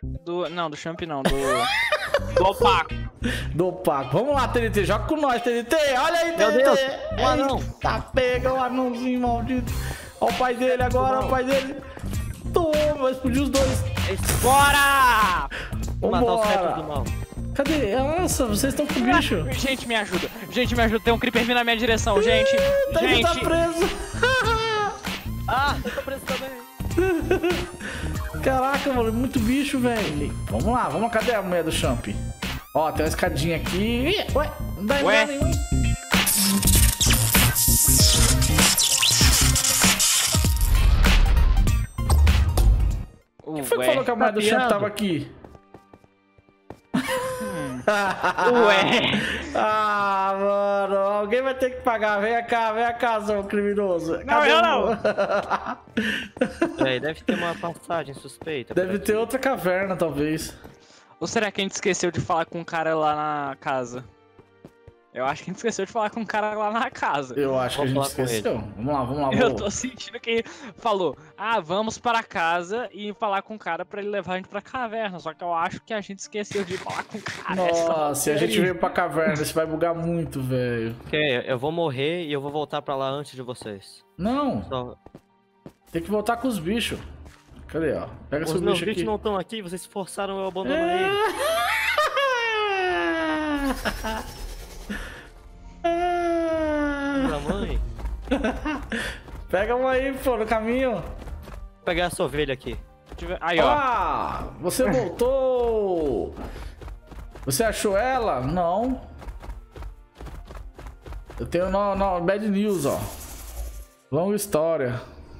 Não, do Champ não, do Opaco. Do Opaco. Vamos lá, TNT. Joga com nós, TNT. Olha aí, Meu TNT. Deus, um anão. Tá pega o anãozinho maldito. Olha o pai dele agora, olha o pai dele. Toma, vai explodir os dois. Bora! Vou matar os Vambora. fetos do mal. Cadê? Nossa, vocês estão com o bicho. Gente, me ajuda. Gente, me ajuda. Tem um creeper vindo na minha direção, gente. Ele tá Gente. preso. Ah, eu tô preso também. Caraca, mano, muito bicho, velho. Vamos lá, cadê a mulher do Champ? Ó, tem uma escadinha aqui. Ih, ué, não dá em lugar nenhum. Quem foi que falou que a mulher do Champ tava aqui? Ué. Ah, mano, alguém vai ter que pagar. Vem cá, seu criminoso. Não, eu não. Véi, deve ter uma passagem suspeita. Deve ter outra caverna, talvez. Ou será que a gente esqueceu de falar com o cara lá na casa? Eu acho que a gente esqueceu de falar com o cara lá na casa. Eu acho que a gente Vamos falar com esqueceu. Vamos lá. Eu tô sentindo que falou, vamos para casa e falar com o cara pra ele levar a gente pra caverna. Só que eu acho que a gente esqueceu de falar com o cara. Nossa, se a gente veio pra caverna, isso vai bugar muito, velho. Ok, eu vou morrer e eu vou voltar pra lá antes de vocês. Não, Só... tem que voltar com os bichos. Cadê, ó? Pega Os seu meus bicho bichos aqui. não estão aqui, vocês forçaram eu a abandonar eles. Minha mãe. Pega um aí, pô, no caminho. Vou pegar essa ovelha aqui. Aí, ó. Ah, você voltou. Você achou ela? Não. Eu tenho bad news, ó. Longa história.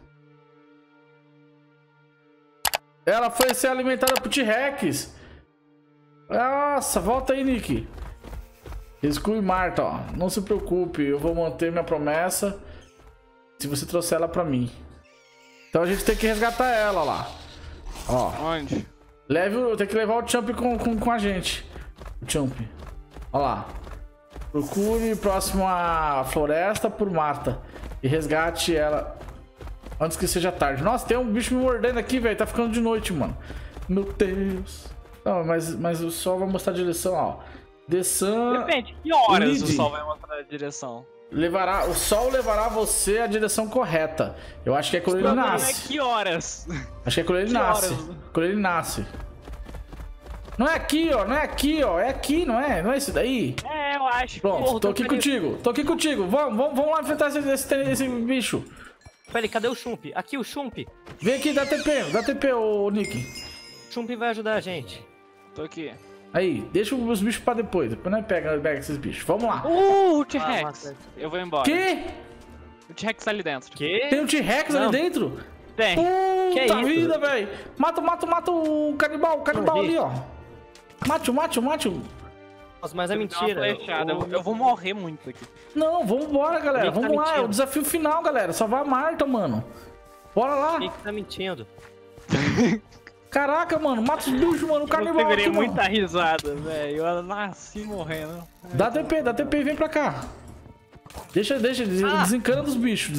Ela foi ser alimentada por T-Rex. Nossa, volta aí, Nick. Exclui Marta, ó. Não se preocupe, eu vou manter minha promessa se você trouxer ela pra mim. Então a gente tem que resgatar ela lá. Ó. Onde? Tem que levar o Champ com a gente. O Champ. Ó lá. Procure próximo à floresta por Marta. E resgate ela antes que seja tarde. Nossa, tem um bicho me mordendo aqui, velho. Tá ficando de noite, mano. Meu Deus. Não, mas o sol vai mostrar a direção, ó. Dessan... Depende, que horas Lid. o sol vai mostrar a direção? O sol levará você à direção correta. Eu acho que é quando ele Não é nasce. que horas? Acho que é quando ele Que nasce. horas? Quando ele nasce. Não é aqui, ó. Não é aqui, ó. É aqui, não é? Não é esse daí? É, eu acho. Pronto, tô aqui contigo. Tô aqui contigo. Vamos lá enfrentar esse bicho. Peraí, cadê o Chump? Aqui o Chump. Vem aqui, dá TP, ô Nick. O Chump vai ajudar a gente. Tô aqui. Aí, deixa os bichos pra depois. Depois nós pega esses bichos. Vamos lá. O T-Rex. mata. Eu vou embora. Que? O T-Rex tá ali dentro. Que? Tem um T-Rex ali Não. dentro? Tem. Que Puta isso? vida, velho. Mata o canibal Não, ali, ó. Mate-o. Nossa, mas é Dá uma mentira. flechada. Eu vou morrer muito aqui. Não, vambora, galera. Nick tá Vamos lá, é o mentindo. desafio final, galera. Salvar a Marta, mano. Bora lá. Quem que tá mentindo? Caraca, mano. Mata os bichos, mano. O Eu canibal segurei aqui, mano. muita risada, velho. Eu nasci morrendo. Dá TP e vem pra cá. Deixa, desencana dos bichos,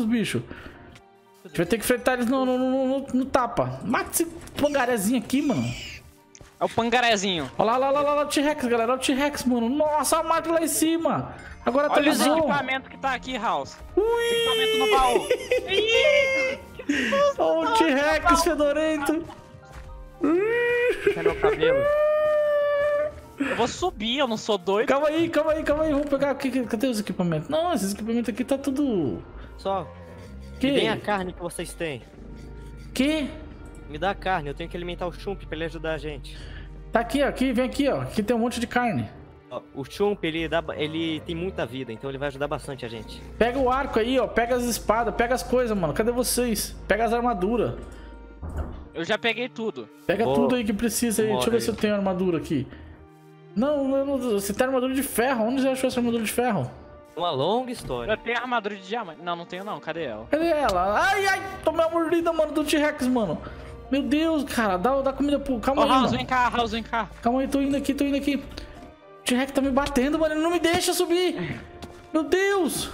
A gente vai ter que enfrentar eles no tapa. Mata esse pangarezinho aqui, mano. É o pangarezinho. Olha lá, o T-Rex, galera. Olha o T-Rex, mano. Nossa, a Marta lá em cima. Agora Olha os atualizou. equipamentos que tá aqui, House. Os equipamentos no baú. Ih, que susto. Olha o T-Rex fedorento. Cadê meu cabelo? Eu vou subir, eu não sou doido. Calma aí. Vamos pegar. Cadê os equipamentos? Não, esses equipamentos aqui tá tudo. Só, Que? me deem a carne que vocês têm. Que? Me dá a carne, eu tenho que alimentar o Chump pra ele ajudar a gente. Tá aqui, ó. Vem aqui, ó. Aqui tem um monte de carne. Ó, o Chump, ele tem muita vida, então ele vai ajudar bastante a gente. Pega o arco aí, ó. Pega as espadas, pega as coisas, mano. Cadê vocês? Pega as armaduras. Eu já peguei tudo. Pega Vou- tudo aí que precisa aí. Deixa eu ver aí. se eu tenho armadura aqui. Não, você tem armadura de ferro. Onde você achou essa armadura de ferro? Uma longa história. Eu tenho armadura de diamante. Não tenho não. Cadê ela? Cadê ela? Ai, tomei a mordida, mano, do T-Rex, mano. Meu Deus, cara, dá comida pro... Calma Ô, aí, House, mano. vem cá, House, vem cá. Calma aí, tô indo aqui. O T-Rex tá me batendo, mano, ele não me deixa subir. Meu Deus.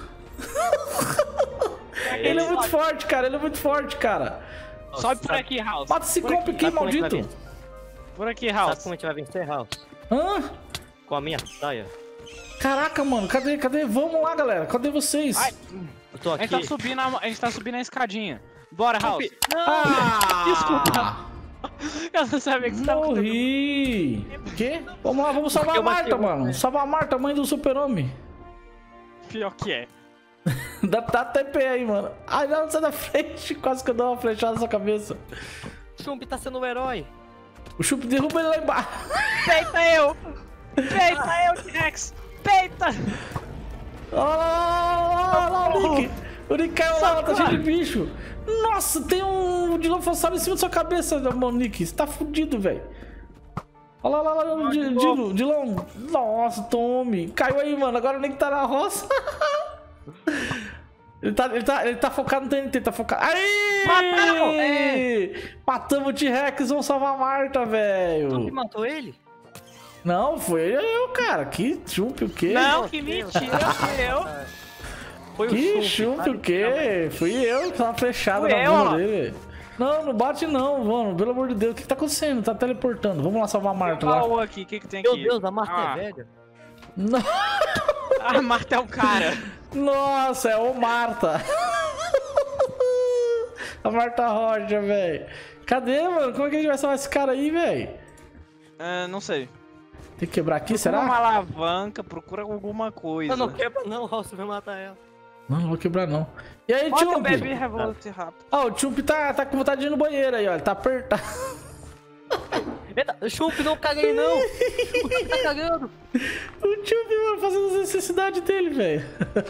Ele é muito forte, cara, Sobe por aqui, House. Mata esse comp aqui, Tá com ele na maldito. cabeça. Por aqui, Sabe House. como a gente vai vencer, House? Hã? Com a minha saia. Caraca, mano, cadê? Vamos lá, galera. Cadê vocês? Ai, Eu tô a aqui. gente tá subindo a escadinha. Bora, House. Ah! Desculpa. Eu não sabia que você tava cantando. Morri! O quê? Vamos lá, vamos salvar a Eu bati Marta, você. mano. Salvar a Marta, mãe do super-homem. Pior que é. Dá TP aí, mano. Ai, não, sai da frente. Quase que eu dou uma flechada na sua cabeça. Chump tá sendo o herói. O Chup derruba ele lá embaixo. Peita eu! Peita eu, T-Rex! Peita! Olha lá, o Nick. O Nick caiu lá, tá cheio de bicho. Nossa, tem um dinossauro em cima da sua cabeça, mano, Nick. Você tá fudido, velho. Olha lá, Dilon. Nossa, tome. Caiu aí, mano. Agora o Nick tá na roça. Ele tá focado no TNT, tá focado. Aí! Matamos! Matamos o T-Rex, vamos salvar a Marta, Chump velho. matou ele? Não, foi eu, cara. Que Chump, o quê? Não, que mentira, fui eu. Foi Que o Chump, sabe? o quê? Fui eu que tava flechado Fui na eu, bunda ó. dele. Não, não bate não, mano. Pelo amor de Deus, o que tá acontecendo? Tá teleportando. Vamos lá salvar a Marta lá. Baú aqui, o que tem aqui? Meu Deus, a Marta Ah. é velha. Não. A Marta é um cara. Nossa, é o Marta. A Marta Rocha, velho. Cadê, mano? Como é que a gente vai salvar esse cara aí, velho? Não sei. Tem que quebrar aqui, Procura será? uma alavanca, procura alguma coisa. Não, não quebra não, House vai matar ela. Não vou quebrar não. E aí, Olha o Chump? Baby Revolt rápido. Ó, o Chump tá com vontade de ir no banheiro aí, ó. Ele tá apertado. Eita, Chump, não caguei não. O Chump tá cagando. O Chump, mano, fazendo as necessidades dele, velho.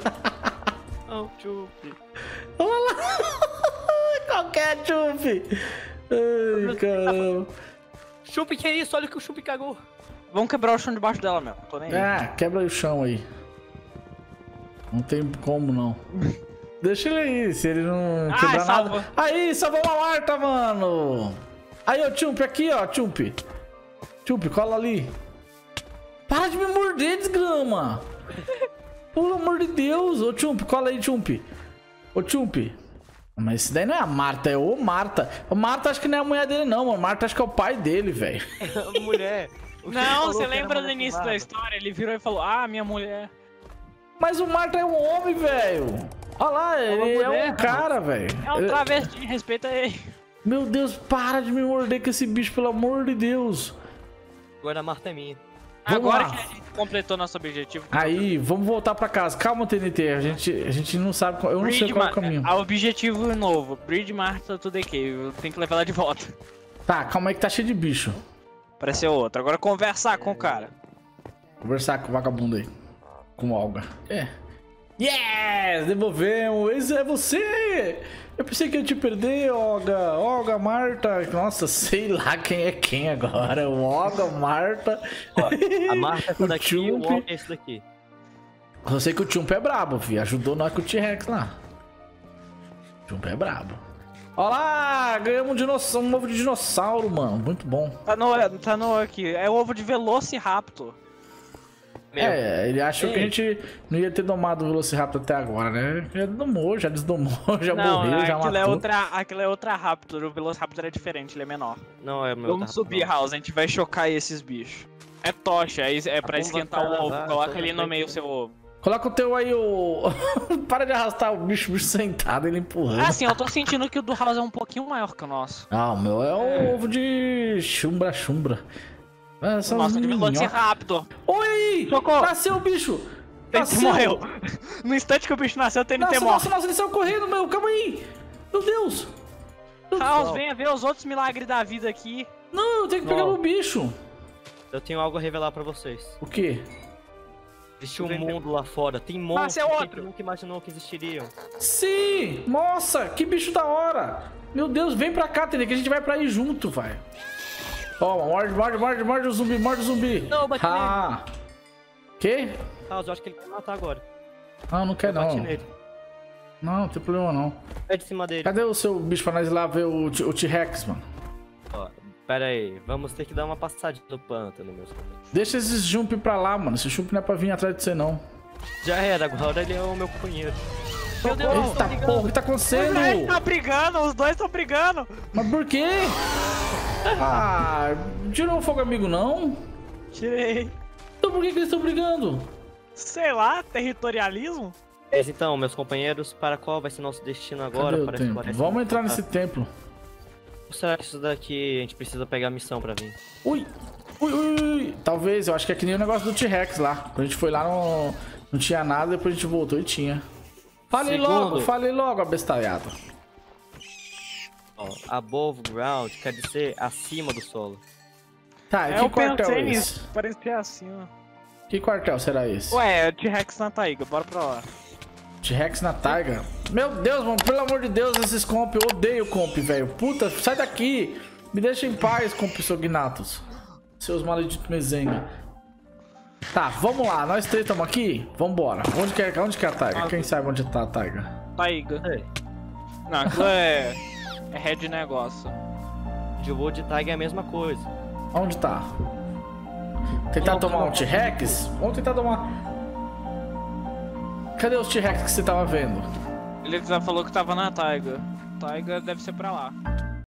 Não, Chump. Olha lá. Qualquer Chump. Ai, caramba. Chump, que é isso? Olha o que o Chump cagou. Vamos quebrar o chão debaixo dela mesmo. Tô nem aí. Ah, quebra aí o chão aí. Não tem como, não. Deixa ele aí, se ele não quebrar salva. nada. Aí, salvou a Marta, mano. Aí, ô Chump, aqui, ó, Chump. Chump, cola ali. Para de me morder, desgrama. Pelo amor de Deus. Ô Chump, cola aí, Chump. Ô Chump. Mas esse daí não é a Marta, é o Marta. O Marta acho que não é a mulher dele, não, mano. Marta acho que é o pai dele, velho. Mulher. O Chump Não, falou você que era lembra do mulher início da fumada. história? Ele virou e falou: Ah, minha mulher. Mas o Marta é um homem, velho. Olha lá, ele é mulher, um cara, velho. É um travesti, respeita ele. Meu Deus, para de me morder com esse bicho, pelo amor de Deus. Agora a Marta é minha. Vamos Agora lá. que a gente completou nosso objetivo. Aí, vamos voltar pra casa. Calma, TNT, a gente não sabe qual, eu não sei qual é o caminho. Objetivo novo: Bridge Marta to the Cave. Tem que levar ela de volta. Tá, calma aí que tá cheio de bicho. Pareceu outro. Agora conversar com o cara. Conversar com o vagabundo aí. Com o Olga. É. Yes! Devolvemos! Esse é você! Eu pensei que ia te perder, Olga. Olga, Marta. Nossa, sei lá quem é quem agora. O Olga, Marta. A Marta é essa O daqui e o Chump. Walker é esse daqui. Eu sei que o Chump é brabo, fi. Ajudou nós com o T-Rex lá. O Chump é brabo. Olha lá, ganhamos um ovo de dinossauro, mano. Muito bom. Tá no aqui. É o ovo de Velociraptor. Meu, É, ele achou Ei. que a gente não ia ter domado o Velociraptor até agora, né? Já domou, já desdomou, já Não, morreu, já matou. aquilo é outra Raptor. O Velociraptor é diferente, ele é menor. não é o meu. Vamos tá? subir, House. A gente vai chocar esses bichos. É tocha, é pra bomba esquentar tá o ovo. lá, Coloca tá ali na no meio o frente. seu ovo. Coloca o teu aí, o... Para de arrastar o bicho sentado, ele empurrando. Ah, sim, eu tô sentindo que o do House é um pouquinho maior que o nosso. Ah, o meu é um ovo de chumbra. Essa O nosso é de Velociraptor. Oi! Socorro! Nasceu o bicho! TNT Nasceu! morreu. No instante que o bicho nasceu, o TNT morre. Nossa, ele saiu correndo, meu! Calma aí! Meu Deus! House, venha ver os outros milagres da vida aqui. Não, eu tenho que pegar Não. o bicho! Eu tenho algo a revelar pra vocês. O quê? Existe um mundo lá fora. Tem monstros é que a outro. gente nunca imaginou que existiriam. Sim! Nossa, que bicho da hora! Meu Deus, vem pra cá, Tene, que a gente vai pra aí junto, vai. Ó, morde o zumbi. Não, eu bati Ah! Quê? House, eu acho que ele vai matar agora. Não quer Bati não. nele. Não tem problema não. É de cima dele. Cadê o seu bicho pra nós ir lá ver o T-Rex, mano? Ó, pera aí, vamos ter que dar uma passadinha no pântano, meus companheiros. Deixa esses jump pra lá, mano. Esse jump não é pra vir atrás de você, não. Já era, agora ele é o meu companheiro. Meu Deus, Eita porra, o que tá acontecendo? Os dois estão brigando. Mas por quê? Ah, tirou o fogo amigo, não? Tirei. Então por que eles estão brigando? Sei lá, territorialismo? Mas então, meus companheiros, para qual vai ser nosso destino agora? Cadê o Para templo? explorar esse Vamos entrar mapa? nesse templo. Ou será que isso daqui a gente precisa pegar a missão pra vir? Ui. Ui. Talvez, eu acho que é que nem o negócio do T-Rex lá. Quando a gente foi lá, não tinha nada, depois a gente voltou e tinha. Fale logo, abestalhado. Ó, above ground quer dizer acima do solo. Tá, e que Eu quartel pensei é nisso, esse? parecia assim, ó. Que quartel será esse? Ué, é T-Rex na taiga, bora pra lá. T-Rex na taiga? Meu Deus, mano, pelo amor de Deus, esses comp, eu odeio comp, velho. Puta, sai daqui. Me deixa em paz, comp Sognatus. Seus malditos mezenga. Tá, vamos lá, nós três estamos aqui? Vambora. Onde que é a taiga? Quem sabe onde tá a taiga? Taiga. Ei, Não, aquilo é head negócio. de Wood Tiger é a mesma coisa. Onde tá? Tentar tomar um T-Rex? Vamos tentar tomar... Cadê os T-Rex que você tava vendo? Ele já falou que tava na taiga. Taiga deve ser pra lá.